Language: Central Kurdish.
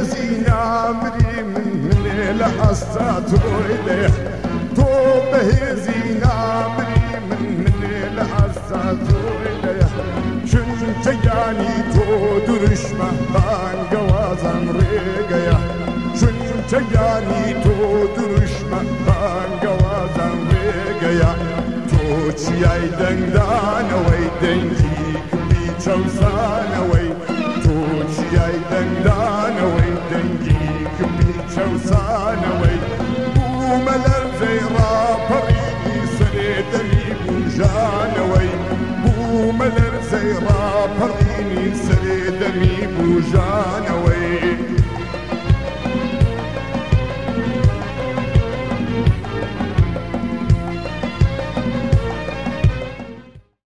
بهزي نامري من الأسرة تويله تو بهزي نامري من الأسرة تويله شنت يعني تو درشمة بان قوازن ريقيا شنت يعني تو درشمة بان قوازن ريقيا تو چي اي دنگدان وي دنجيك بي چوسان وي